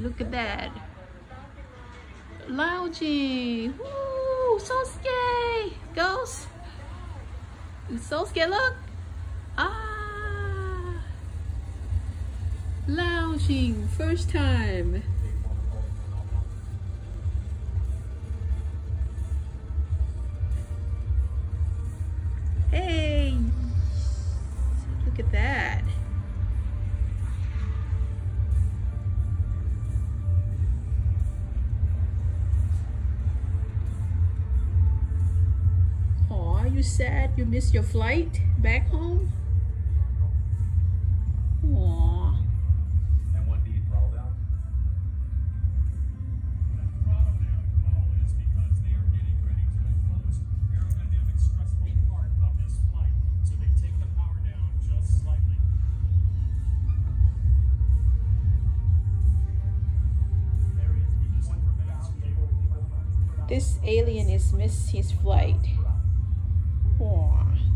look at that. Lounging. Woo! Sosuke! Ghost! Sosuke, look! Ah! Lounging, first time. Hey! Look at that. Aw, you sad you missed your flight back home? Aw. And what do you throttle down? Throttle down, well, is because they are getting ready to the most aerodynamic stressful part of this flight. So they take the power down just slightly. This alien is missed his flight. Aww.